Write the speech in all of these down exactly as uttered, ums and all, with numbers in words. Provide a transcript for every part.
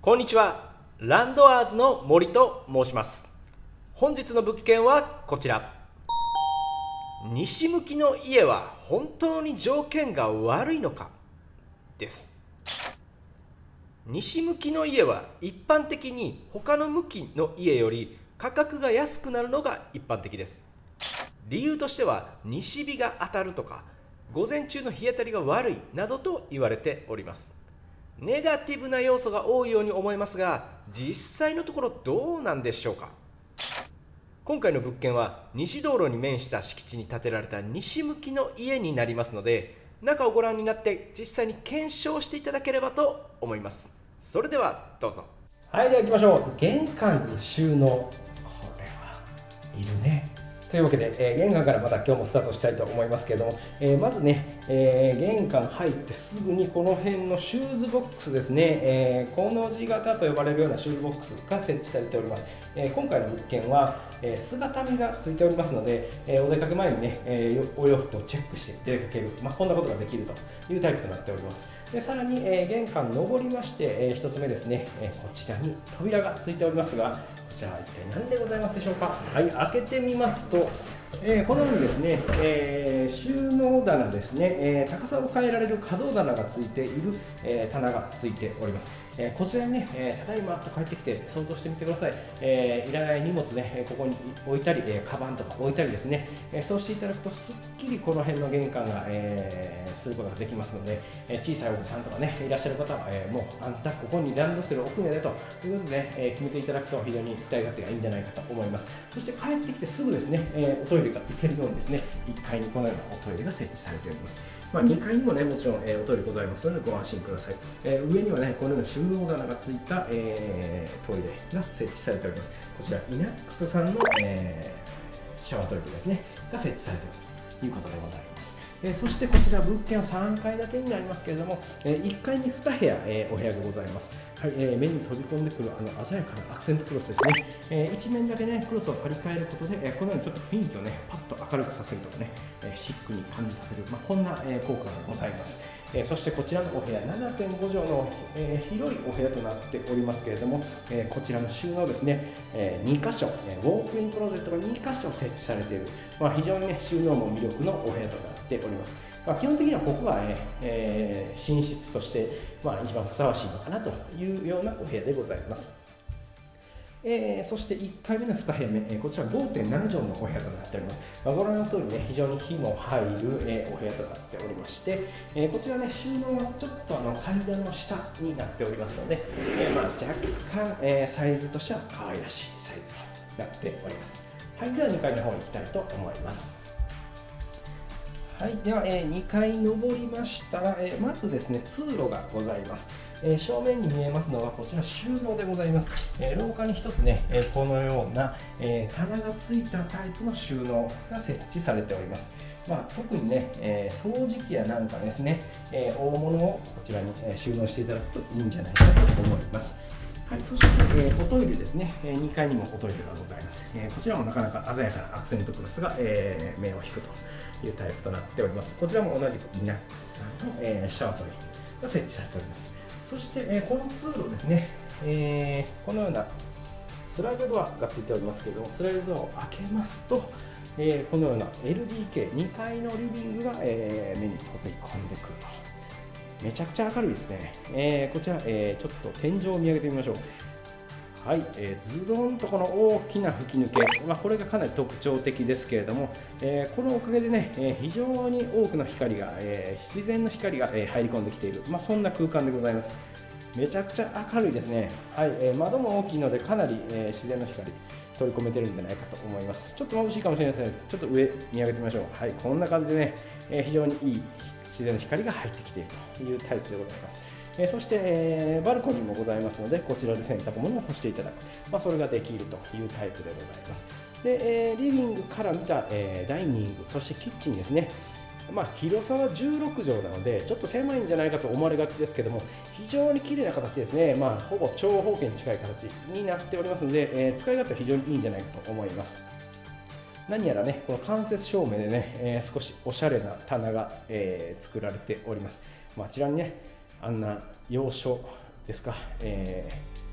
こんにちは。ランドアーズの森と申します。本日の物件はこちら。西向きの家は本当に条件が悪いのかです。西向きの家は一般的に他の向きの家より価格が安くなるのが一般的です。理由としては西日が当たるとか午前中の日当たりが悪いなどと言われております。ネガティブな要素が多いように思いますが、実際のところどうなんでしょうか。今回の物件は西道路に面した敷地に建てられた西向きの家になりますので、中をご覧になって実際に検証していただければと思います。それではどうぞ。 はい、では行きましょう。玄関に収納、これはいるね。というわけで、えー、玄関からまた今日もスタートしたいと思いますけれども、えー、まずね、えー、玄関入ってすぐにこの辺のシューズボックスですね、えー、コの字型と呼ばれるようなシューズボックスが設置されております。えー、今回の物件は、えー、姿見がついておりますので、えー、お出かけ前にね、えー、お洋服をチェックして出かける、まあ、こんなことができるというタイプとなっております。でさらに、えー、玄関上りまして、えー、ひとつめですね、えー、こちらに扉がついておりますが、こちらは一体何でございますでしょうか。はい、開けてみますと、えー、このようにですね、えー、収納棚ですね、えー、高さを変えられる可動棚がついている、えー、棚がついております。えー、こちらにね、えー、ただいまと帰ってきて想像してみてください。えー、いらない荷物ね、ここに置いたり、えー、カバンとか置いたりですね、えー、そうしていただくとすっきりこの辺の玄関が、えー、することができますので、えー、小さいお子さんとかね、いらっしゃる方は、えー、もうあんたここにランドセル置くんやでということで、ね、えー、決めていただくと非常に使い勝手がいいんじゃないかと思います。そして帰ってきてすぐですね、えー、おトイレが行けるようにですね、いっかいにこのようなおトイレが設置されております。まあ、にかいにもね、もちろん、えー、おトイレございますのでご安心ください。えー、上にはね、このような収納棚がついた、えー、トイレが設置されております。こちら、イナックスさんの、えー、シャワートイレですね、が設置されておるということでございます。えー、そしてこちら物件はさんがい建てになりますけれども、えー、いっかいにに部屋、えー、お部屋がございます。はい、えー、目に飛び込んでくるあの鮮やかなアクセントクロスですね。えー、一面だけね、クロスを張り替えることで、えー、このようにちょっと雰囲気をね、パッと明るくさせるとかね、えー、シックに感じさせる、まあ、こんな、えー、効果がございます。えー、そしてこちらのお部屋、ななてんごじょうの、えー、広いお部屋となっておりますけれども、えー、こちらの収納ですね、えー、にかしょ、えー、ウォークインクローゼットがにかしょ設置されている、まあ、非常にね、収納も魅力のお部屋となっております。まあ、基本的にはここが、ねえー、寝室として、まあ、一番ふさわしいのかなというようなお部屋でございます。えー、そしていっかいめのに部屋目、えー、こちら ごてんななじょうのお部屋となっております。まあ、ご覧の通りね、非常に火も入る、えー、お部屋となっておりまして、えー、こちらね、収納はちょっとあの階段の下になっておりますので、えーまあ、若干、えー、サイズとしては可愛らしいサイズとなっております。はい、ではにかいの方に行きたいと思います。はい、では、えー、にかい上りましたら、えー、まずですね、通路がございます。えー、正面に見えますのはこちら収納でございます。えー、廊下に一つね、えー、このような、えー、棚がついたタイプの収納が設置されております。まあ、特にね、えー、掃除機やなんかですね、えー、大物をこちらに、えー、収納していただくといいんじゃないかと思います。はい、そして、えー、おトイレですね、えー、にかいにもおトイレがございます。えー、こちらもなかなか鮮やかなアクセントクロスが、えー、目を引くというタイプとなっております。こちらも同じくイナックスさんの、えー、シャワートイレが設置されております。そして、えー、この通路ですね、えー、このようなスライドドアがついておりますけれども、スライドドアを開けますと、えー、このような エルディーケー、にかいのリビングが、えー、目に飛び込んでくると。めちゃくちゃ明るいですね。えー、こちら、えー、ちょっと天井を見上げてみましょう。はい、えー、ズドンとこの大きな吹き抜け、まあ、これがかなり特徴的ですけれども、えー、このおかげでね、えー、非常に多くの光が、えー、自然の光が、えー、入り込んできている、まあ、そんな空間でございます。めちゃくちゃ明るいですね。はい、えー、窓も大きいのでかなり、えー、自然の光取り込めてるんじゃないかと思います。ちょっと眩しいかもしれないですね。ちょっと上見上げてみましょう。はい、こんな感じでね、えー、非常にいい自然の光が入ってきているというタイプでございます。えー、そして、えー、バルコニーもございますので、こちらで洗濯物を干していただく、まあ、それができるというタイプでございます。で、えー、リビングから見た、えー、ダイニング、そしてキッチンですね。まあ、広さはじゅうろくじょうなので、ちょっと狭いんじゃないかと思われがちですけども、非常に綺麗な形ですね。まあ、ほぼ長方形に近い形になっておりますので、えー、使い勝手は非常にいいんじゃないかと思います。何やらね、この間接照明でね、えー、少しおしゃれな棚が、えー、作られております。まあ、あちらにね、あんな洋書ですか、えー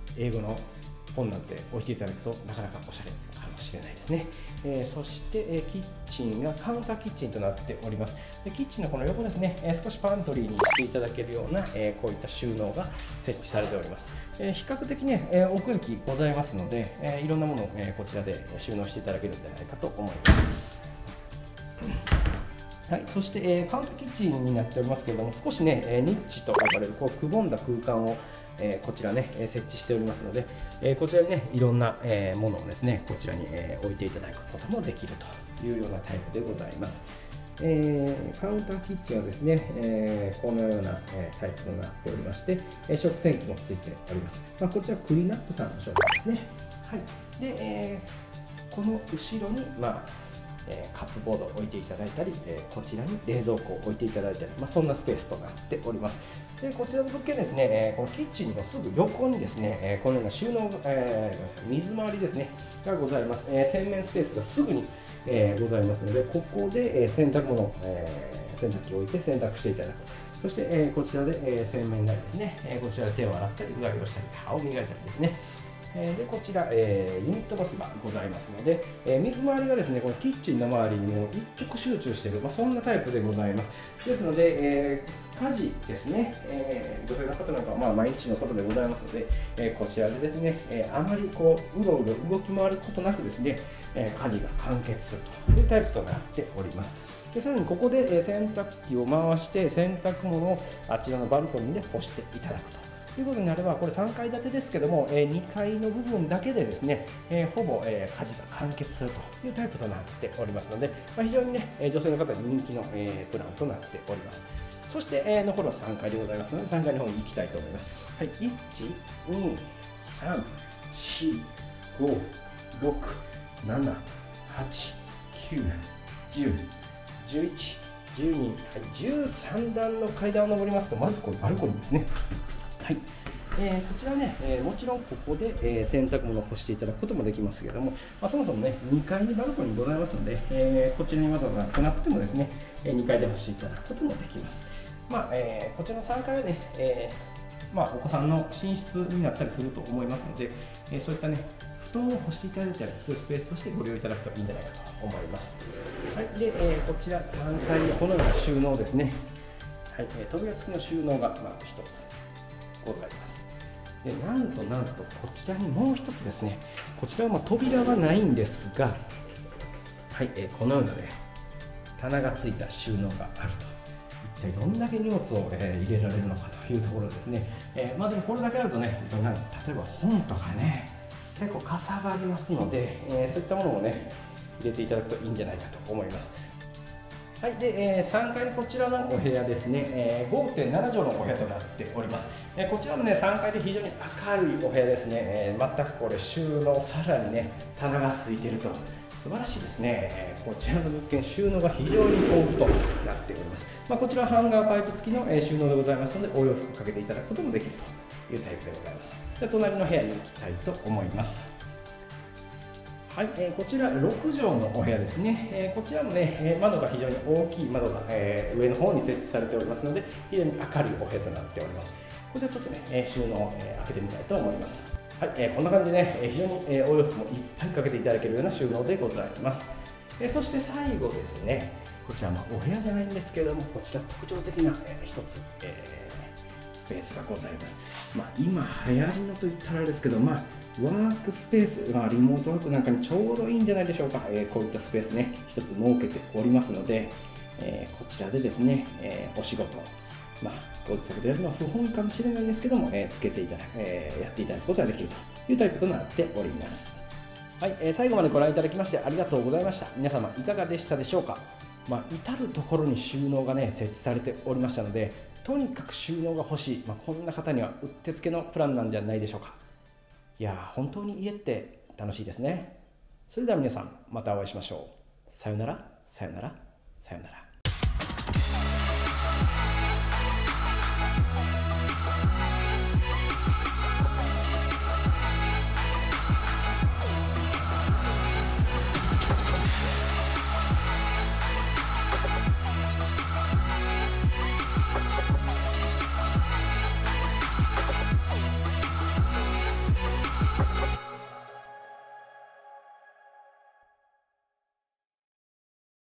英語の本なんて置いていただくとなかなかおしゃれかもしれないですね。えー、そして、えー、キッチンがカウンターキッチンとなっております。でキッチンのこの横ですね、えー、少しパントリーにしていただけるような、えー、こういった収納が設置されております。えー、比較的ね、えー、奥行きございますので、えー、いろんなものを、えー、こちらで収納していただけるんじゃないかと思います。はい、そして、えー、カウンターキッチンになっておりますけれども、少しね、えー、ニッチと呼ばれるこうくぼんだ空間を、えー、こちらね、えー、設置しておりますので、えー、こちらにね、いろんな、えー、ものをですね、こちらに、えー、置いていただくこともできるというようなタイプでございます。えー、カウンターキッチンはですね、えー、このような、えー、タイプとなっておりまして、えー、食洗機もついております。まあ、こちらクリーンアップさんの商品ですね。はい、で、えー、この後ろに、まあえー、カップボードを置いていただいたり、えー、こちらに冷蔵庫を置いていただいたり、まあ、そんなスペースとなっております。でこちらの物件ですね、えー、このキッチンのすぐ横にですね、えー、このような収納、えー、水回りですねがございます。えー、洗面スペースがすぐに、えー、ございますので、ここで、えー、洗濯物、えー、洗濯機を置いて洗濯していただく。そして、えー、こちらで、えー、洗面台ですね、えー、こちらで手を洗ったり、うがいをしたり、歯を磨いたりですね。でこちら、えー、ユニットバスがございますので、えー、水回りがですね、このキッチンの周りにも一極集中している、まあ、そんなタイプでございます。ですので、えー、家事ですね、えー、女性の方なんかは、まあ、毎日のことでございますので、えー、こちらでですね、えー、あまりこううろうろ動き回ることなくですね、えー、家事が完結するというタイプとなっております。でさらにここで洗濯機を回して洗濯物をあちらのバルコニーで干していただくと。ということになれば、これさんかい建てですけども、にかいの部分だけでですね、ほぼ家事が完結するというタイプとなっておりますので、非常にね、女性の方に人気のプランとなっております。そして残るはさんかいでございますので、さんかいの方に行きたいと思います。はい、いち、に、さん、よん、ご、ろく、なな、はち、きゅう、じゅう、じゅういち、じゅうに、はい、じゅうさんだんの階段を上りますと、まずこのバルコニーですね。はい、えー、こちらね、えー、もちろんここで、えー、洗濯物を干していただくこともできますけれども、まあ、そもそもね、にかいにバルコニーございますので、えー、こちらにわざわざ来なくてもですね、にかいで干していただくこともできます。まあえー、こちらのさんかいはね、えーまあ、お子さんの寝室になったりすると思いますので、えー、そういったね、布団を干していただいたりするスペースとしてご利用いただくといいんじゃないかと思います。はい、で、えー、こちらさんかいのこのような収納ですね。はい、えー、扉付きの収納がまずひとつございます。でなんとなんとこちらにもう一つですね、こちらはまあ扉はないんですが、はい、えー、このようなね棚がついた収納があると。一体どんだけ荷物を、えー、入れられるのかというところですね。えー、まあでもこれだけあるとね、例えば本とかね、結構かさばりますので、えー、そういったものをね入れていただくといいんじゃないかと思います。はい、で、えー、さんかいのこちらのお部屋ですね、えー、ごてんななじょうのお部屋となっております。えー、こちらもね、さんかいで非常に明るいお部屋ですね、えー、全くこれ収納、さらにね、棚がついていると、素晴らしいですね。えー、こちらの物件、収納が非常に豊富となっております。まあ、こちらはハンガーパイプ付きの、えー、収納でございますので、お洋服かけていただくこともできるというタイプでございます。で、隣の部屋に行きたいと思います。はい、えー、こちらろくじょうのお部屋ですね。えー、こちらもね、えー、窓が非常に大きい窓が、えー、上の方に設置されておりますので、非常に明るいお部屋となっております。こちらちょっとね、えー、収納を、えー、開けてみたいと思います。はい、えー、こんな感じでね、非常に、えー、お洋服もいっぱいかけていただけるような収納でございます。えー、そして最後ですね、こちらまあお部屋じゃないんですけれども、こちら特徴的な、えー、一つ、えースペースがございます。まあ、今流行りのと言ったらあれですけど、まあ、ワークスペース、まあ、リモートワークなんかにちょうどいいんじゃないでしょうか。えー、こういったスペースね、一つ設けておりますので、えー、こちらでですね、えー、お仕事、まあ、ご自宅でやるのは不本意かもしれないんですけども、えー、つけていただく、えー、やっていただくことができるというタイプとなっております。はい、えー、最後までご覧いただきましてありがとうございました。皆様いかがでしたでしょうか。まあ、至るところに収納がね設置されておりましたので、とにかく収納が欲しい、まあ、こんな方にはうってつけのプランなんじゃないでしょうか。いやー、本当に家って楽しいですね。それでは皆さんまたお会いしましょう。さよなら、さよなら、さよなら。